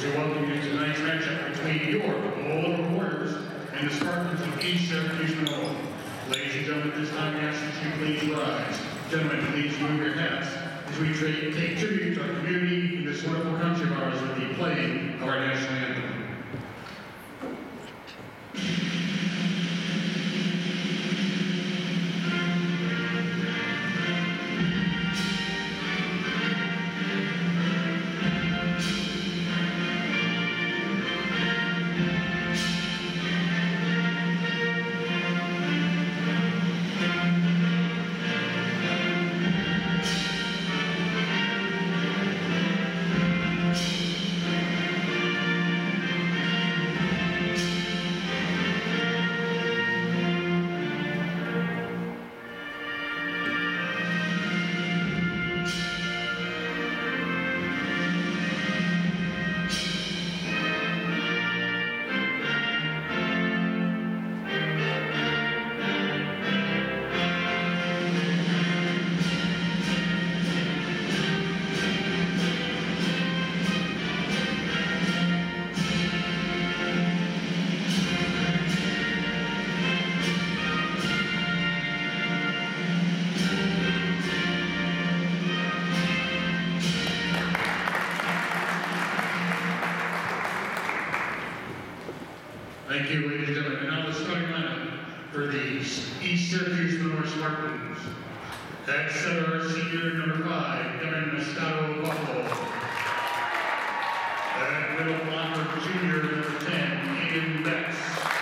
to welcome you to tonight's matchup between your Little Warriors and the Spartans of East Syracuse, Manila. Ladies and gentlemen, at this time we ask that you please rise. Gentlemen, please move your hats as we take tribute to our community in this wonderful country of ours with the playing of our national anthem. Thank you, ladies and gentlemen. And now the starting lineup for the East Syracuse Manila Spartans. At center, senior number 5, Devin Moscato Buffalo. At middle blocker, junior number 10, Aiden Betts.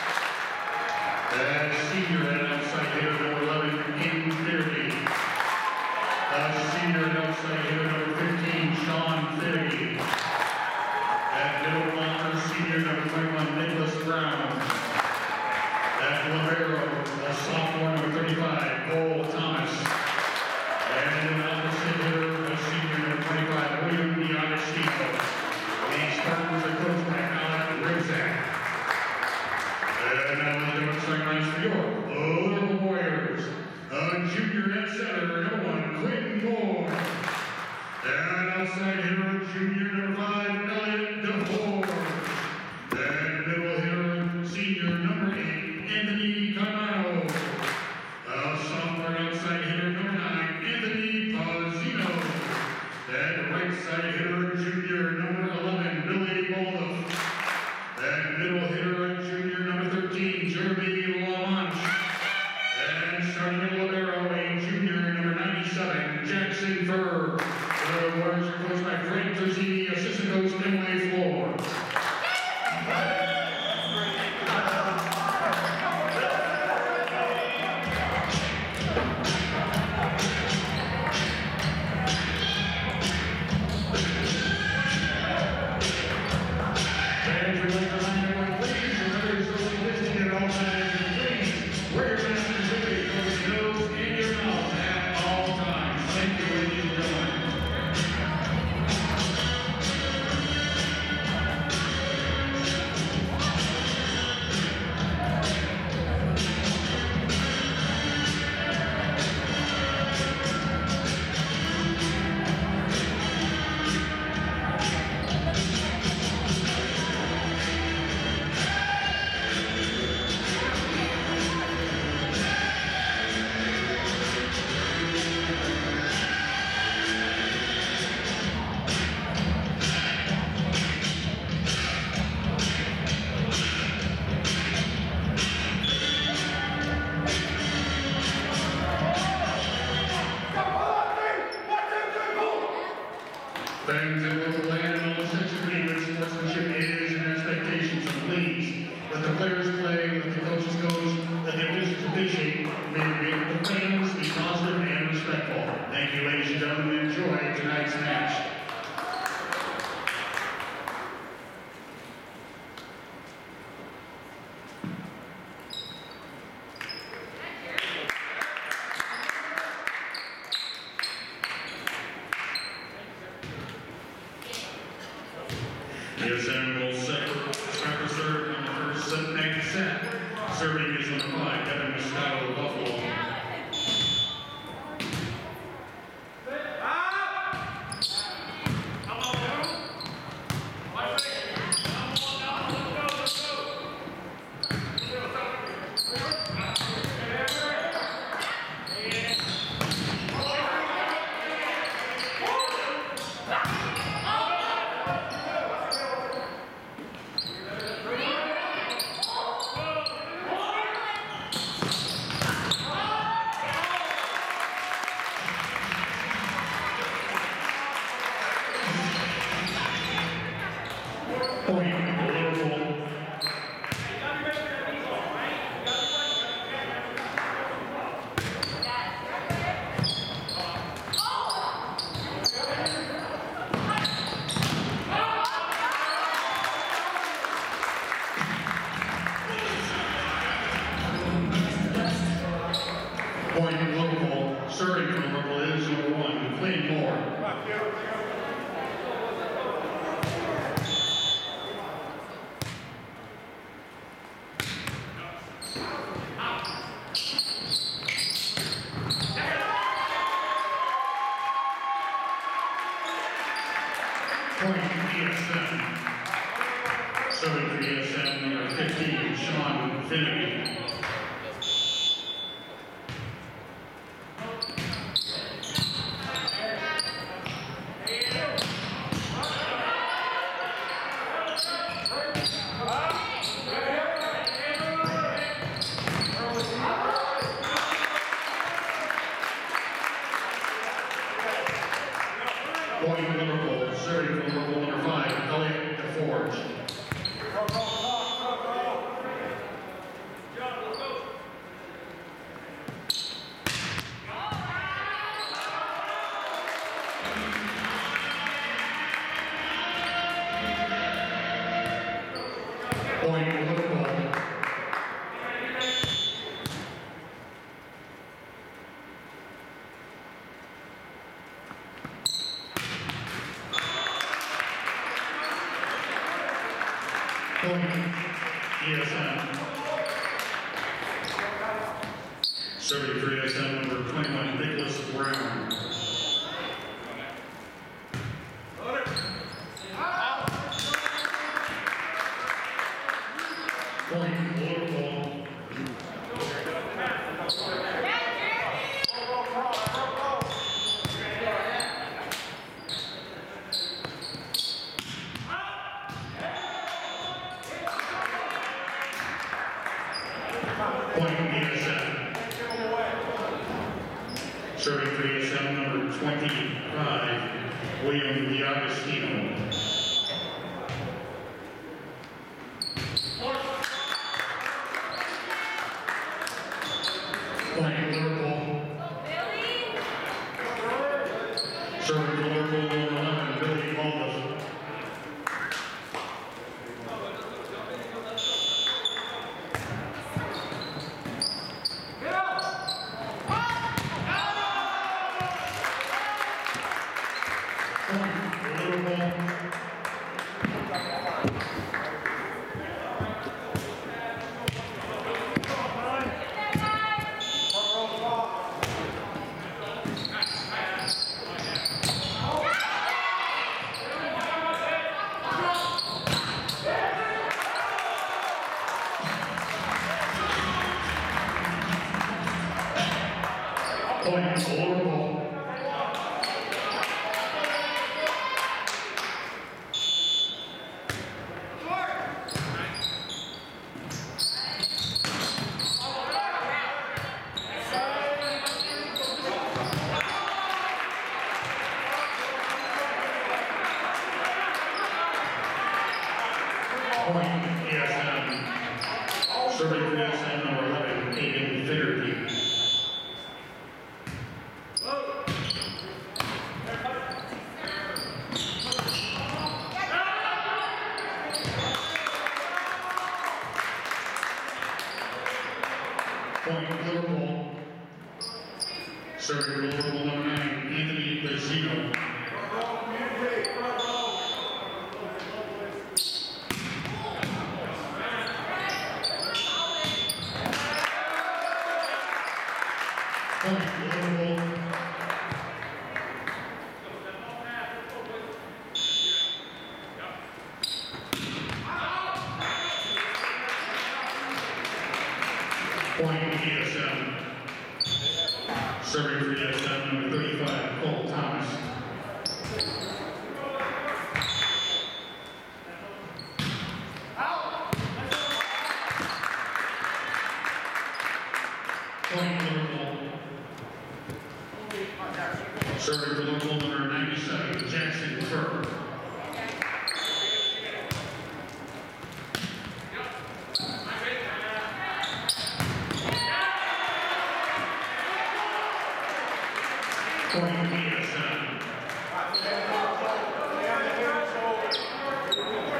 At senior and outside hitter number 11, Aiden Fairby. Senior and outside hitter number 15, Sean Fairby. At middle blocker, senior number 21, Nicholas Brown. At libero, sophomore number 35, Cole Thomas. And an opposite hitter, senior number 25, William D'Agostino. The Spartans are coached by Alec Rizak. And now the different starting lines for your Little Warriors. Junior at center, number 1, Quentin Moore. And outside hitter, junior number 5, Elliot DeFore. And middle hitter, senior number 8, Anthony Carmano. Sophomore outside hitter, number 9, Anthony Pazzino. And right side hitter, junior number 11, Billy Bolduff. And middle hitter, junior number 13, Jeremy Lamanche. And starting at libero, a junior number 97, Jackson Furr. The Warriors are coached by Frank Terzini, assistant coach Emily Floor. Fans, we'd like to remind everyone, please remember your social distancing at all times, and please wear your mask completely covering your nose and your mouth at all times. Thank you, ladies and gentlemen. Fans in local land and all sensitivity with sportsmanship is and expectations, and please let the players play, let the coaches coach, let the officials officiate. May the fans be positive and respectful. Thank you, ladies and gentlemen. Enjoy tonight's match. Sam will serve on the first set. Serving is number 5, Devin Moscato Buffalo. Come on, Point, Liverpool. Point, Liverpool. Serving from Liverpool is number 1, Quinn Moore. Point, ESM. Serving for ESM number 15, Sean Finnegan. Point, Liverpool. Serving for Liverpool number 5, Elliot DeForge. Point, Liverpool. Point, ESM. Serving for ESM number 21, Nicholas Brown. Point, Liverpool. Point, ESM. Serving for ESM number 25, William D'Agostino. Point, Liverpool. Serving for Liverpool number 11, Billy Baldus. Point, Liverpool. Point, ESM. Serving for ESM number 11, Aiden Finnerty. Point, Liverpool. Serving for Liverpool number 9, Anthony Lozino. Point, Liverpool. Point, ESM. Serving for ESM number 35, Cole Thomas. Point, Liverpool. Serving for Liverpool number 97, Jackson Kerr.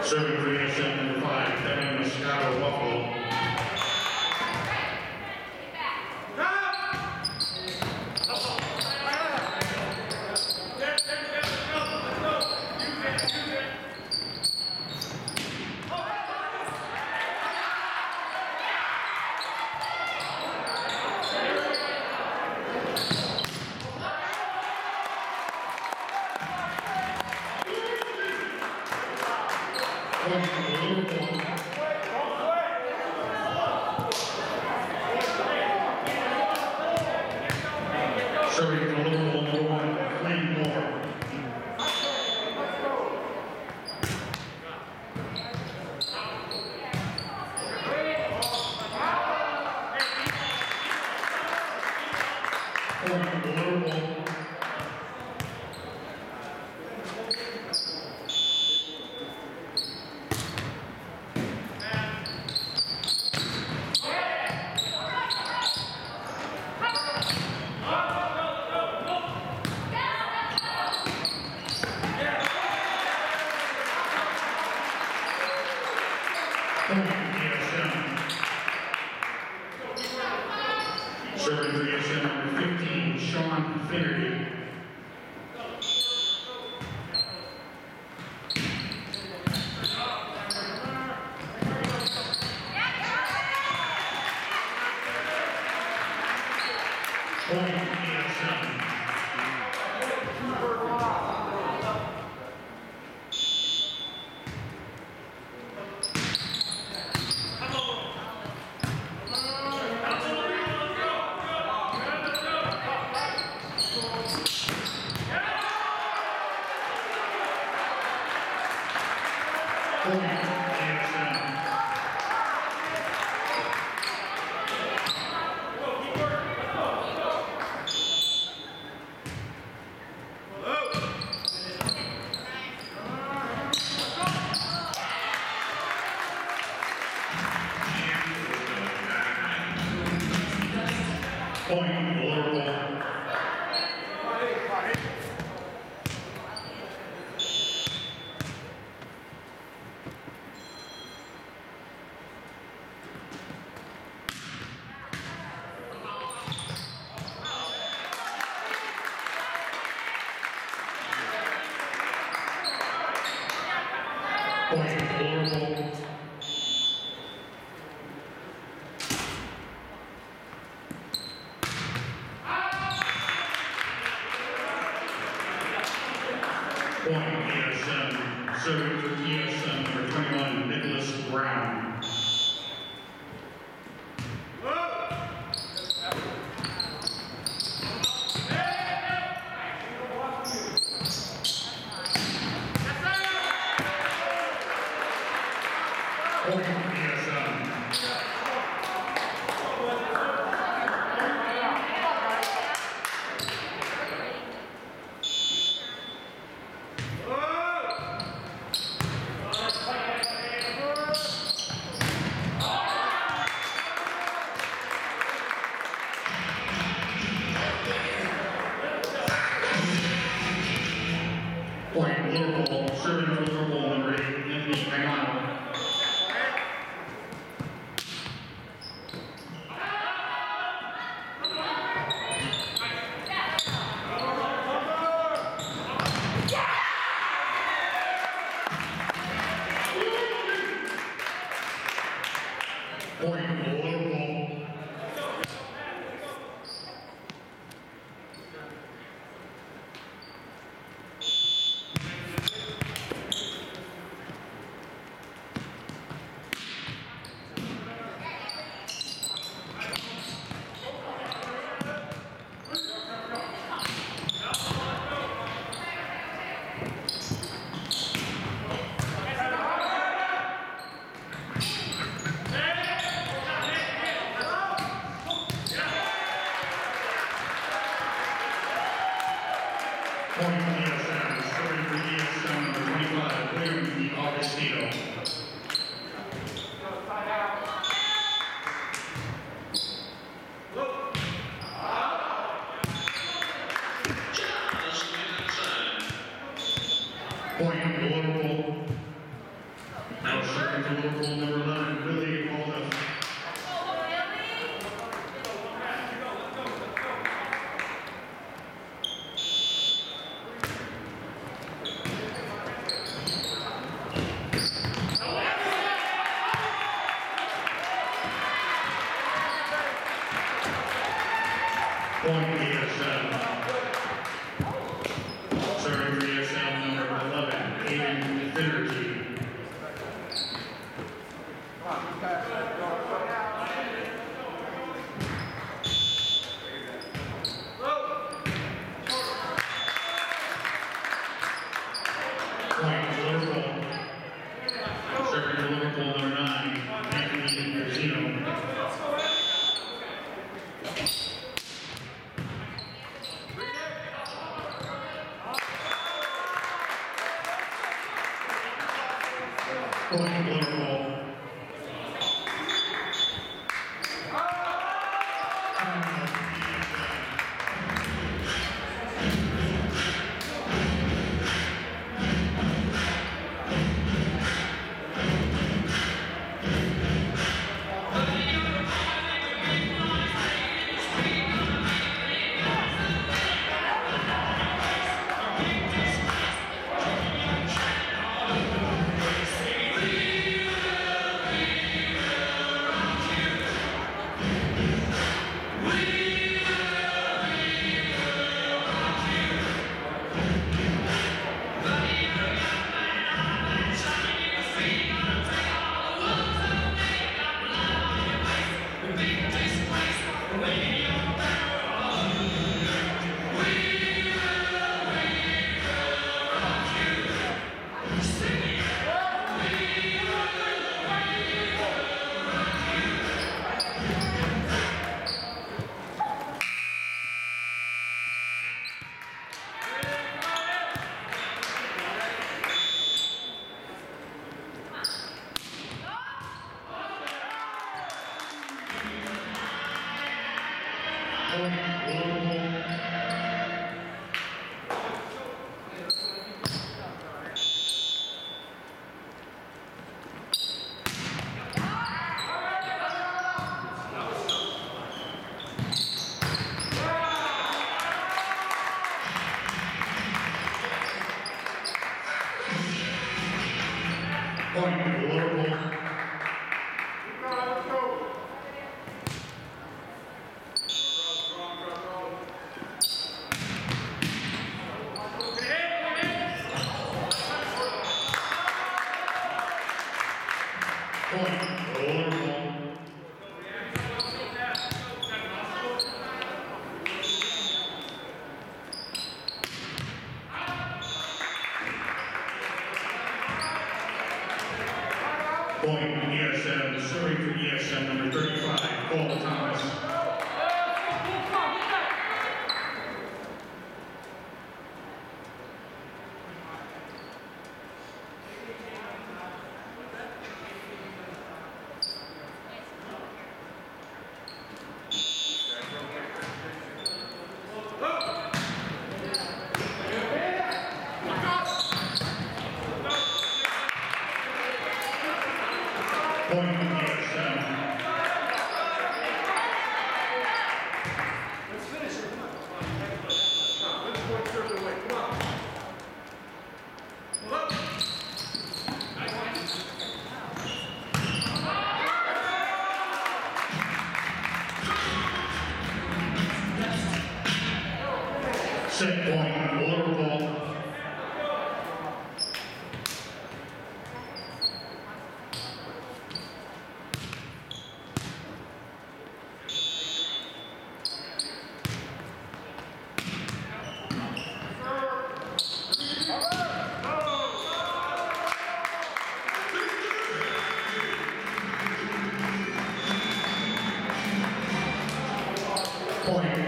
Serving for ESM number 5, Devin Moscato Buffalo. Serving for Liverpool number 1, Clayton Moore. Serving for ESM number 15, Sean Finnerty. Serving for ESM number 21, Nicholas Brown. Liverpool, serving for Liverpool number 8, Anthony Magano. Point Liverpool. Starting for Liverpool, number 11, Willie Waldo. Point ESL. Serving for ESL number 11, Aiden Finnerty. Point Liverpool. Serving for Liverpool number 9, Anthony Gazzino. Point Liverpool. Point Liverpool. Point ESM, serving for ESM number 35, Paul Thomas. Point ESM. Let's finish it. Come on. Let's work further away. Come on. Come up. Set point Liverpool. Point